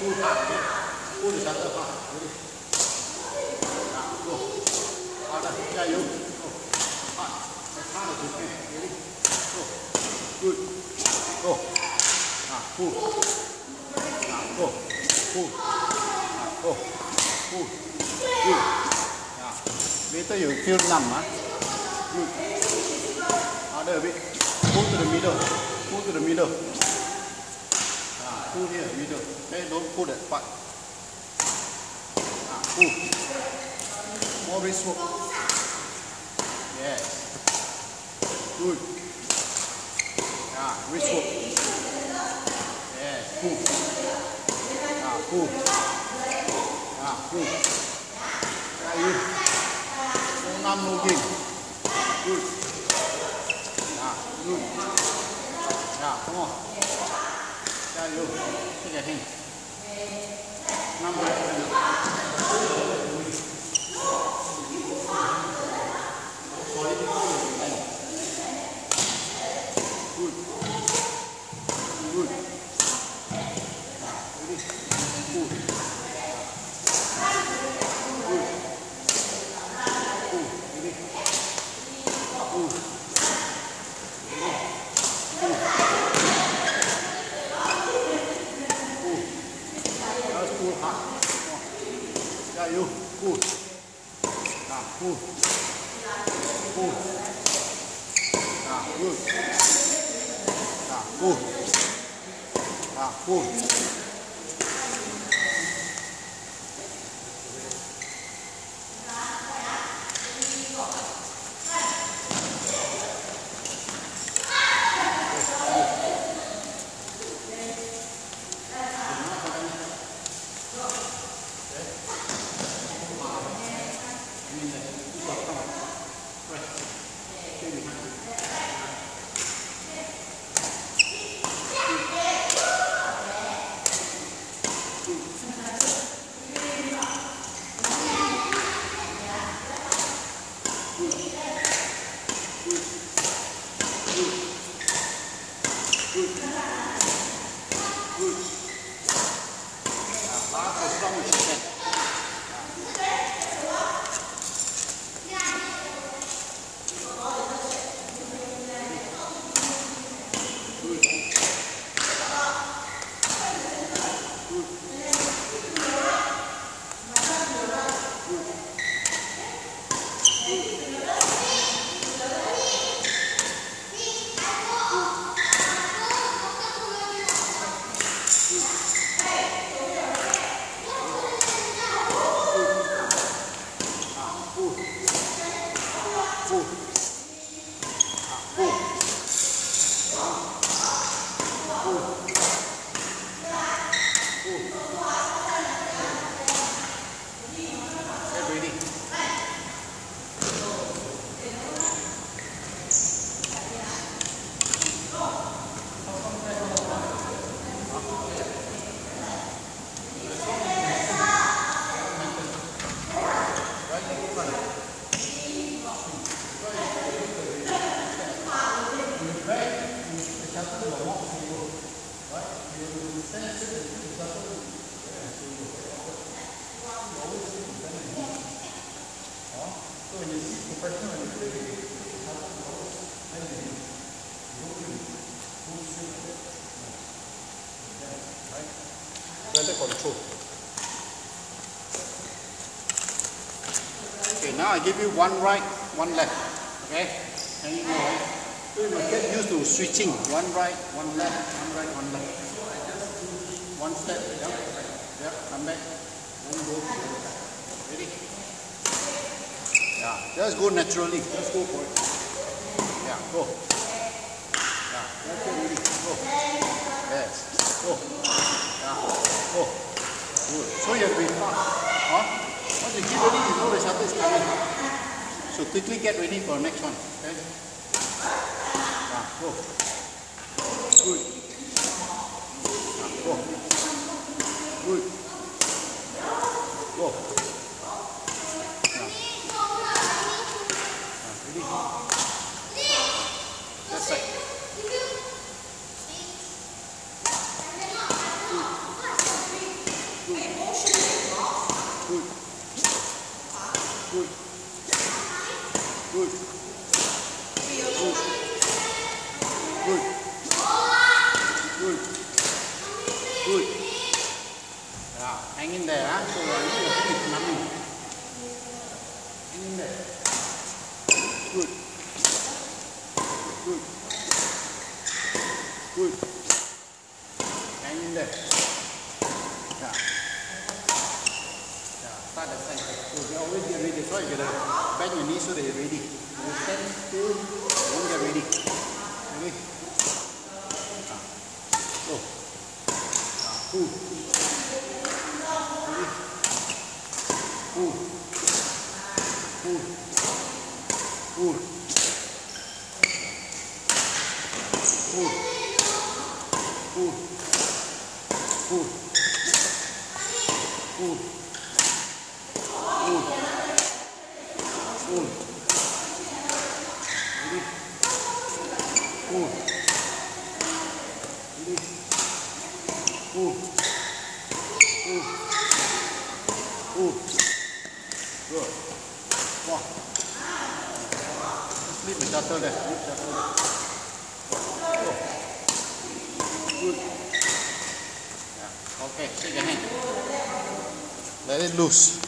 pull hard, okay? Pull the shutter hard. Ready? Go. Harder. Yeah, you. Go. Hard. As hard as you can. Ready? Go. Good. Go. Pull. Go. Pull. Go. Pull. Good. Later you feel numb, huh? Good. Harder a bit. Pull to the middle. Pull to the middle. Pull here, middle. Okay, don't pull that part. Pull. More wrist work. Yes. Good. Wrist work. Yes. Pull. Pull. Pull. No numb, no gain. Good. Good. Come on. You. Take a hand. Number. Good. Good. Ready? Pull. Good. Pull. Ready? Pull. Pull hard. Yeah, you pull. Pull. Pull. Good. Pull. Pull. Better control. Okay, now I give you one right, one left. Okay? And you know, right? So you must get used to switching. One right, one left, one right, one left. One step, yeah, come back. Then go to the other side. Ready? Yeah, just go naturally. Just go for it. Yeah, go. Yeah, that's it, ready. Go. Yes. Go. Yeah. Go. Good. So you have to be fast. Once you get ready, you know the shutter is coming. So quickly get ready for the next one. Okay? Yeah, go. Good. Yeah, go. Good. Go. Yeah. Ready? That side. Good. Good. Good. Yeah, hang in there, huh? So nothing. Hang in there. Good. Good. Good. Hang in there. Yeah. Yeah. Start the side. So you always get ready. So you gotta bend your knees so that you're ready. You stand still. You won't get ready. Ready? Go. Pull. Ready? Pull. Pull. Pull. Pull. Pull. Pull. Pull. Pull. Pull. Ready? Pull. Ready? Pull. Pull. Pull. Good. One. Just leave the shutter there. Leave the shutter there. Go. Good. Yeah. Okay, shake your hand. Let it loose.